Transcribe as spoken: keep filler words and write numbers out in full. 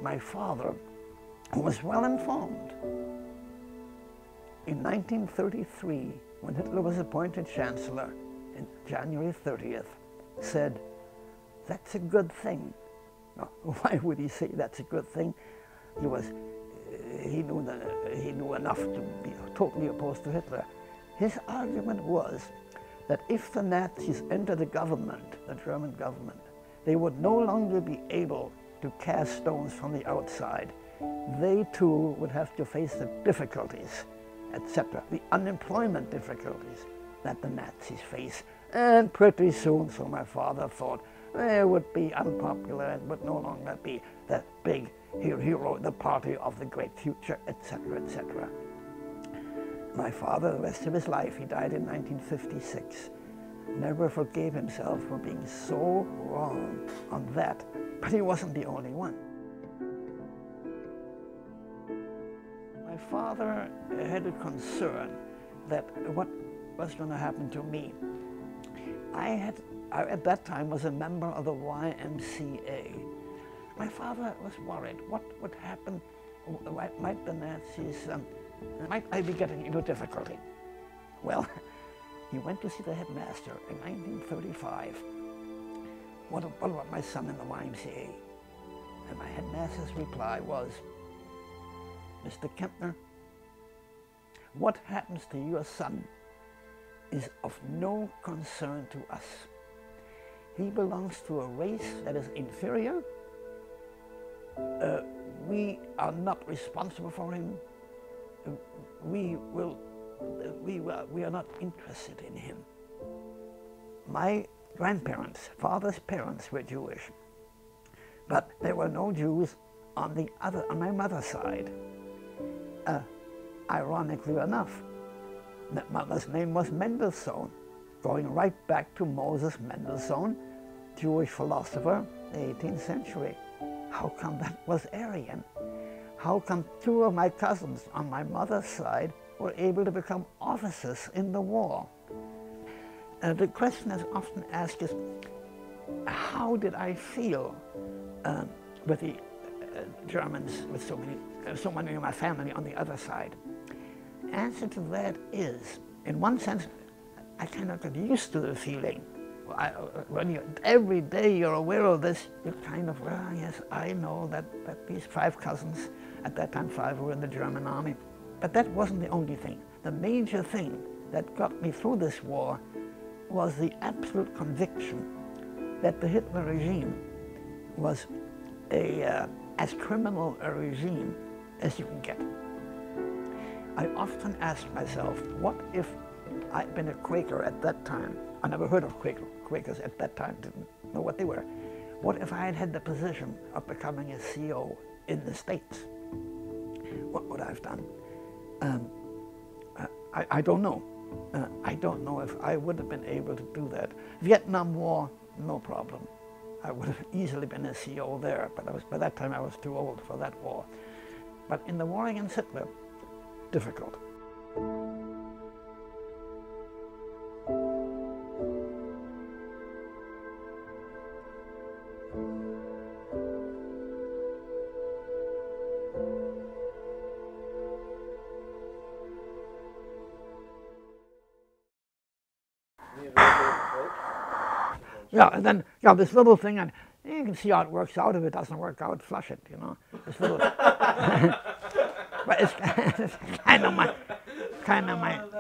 my father, who was well informed, in nineteen thirty-three, when Hitler was appointed Chancellor, in January thirtieth, said, "That's a good thing." Now, why would he say that's a good thing? He was, he knew, the, he knew enough to be totally opposed to Hitler. His argument was that if the Nazis entered the government, the German government, they would no longer be able to cast stones from the outside. They too would have to face the difficulties, et cetera, the unemployment difficulties that the Nazis face. And pretty soon, so my father thought, they would be unpopular and would no longer be that big hero, the party of the great future, et cetera, et cetera. My father, the rest of his life, he died in nineteen fifty-six, never forgave himself for being so wrong on that, but he wasn't the only one. My father had a concern that what was going to happen to me. I had, I, at that time, was a member of the Y M C A. My father was worried. What would happen? Might, might the Nazis, um, might I be getting into difficulty? Well, he went to see the headmaster in nineteen thirty-five. What, what about my son in the Y M C A? And my headmaster's reply was, "Mister Kempner, what happens to your son is of no concern to us. He belongs to a race that is inferior. Uh, we are not responsible for him. Uh, we will, uh, we, uh, we are not interested in him." My grandparents, father's parents, were Jewish, but there were no Jews on the other, on my mother's side. Uh, ironically enough, that mother's name was Mendelssohn, going right back to Moses Mendelssohn, Jewish philosopher, the eighteenth century. How come that was Aryan? How come two of my cousins on my mother's side were able to become officers in the war? Uh, the question that's often asked is, how did I feel uh, with the uh, Germans, with so many, uh, so many of my family on the other side? The answer to that is, in one sense, I kind of got used to the feeling. I, when you, every day you're aware of this, you're kind of, well, yes, I know that, that these five cousins, at that time five were in the German army. But that wasn't the only thing. The major thing that got me through this war was the absolute conviction that the Hitler regime was a, uh, as criminal a regime as you can get. I often asked myself, what if I'd been a Quaker at that time? I never heard of Quaker, Quakers at that time, didn't know what they were. What if I had had the position of becoming a C E O in the States? What would I have done? Um, I, I don't know. Uh, I don't know if I would have been able to do that. Vietnam War, no problem. I would have easily been a C E O there, but I was, by that time I was too old for that war. But in the war against Hitler, difficult. Yeah, and then, yeah, this little thing, and you can see how it works out. If it doesn't work out, flush it, you know. This little, but it's, it's kind of my, kind of my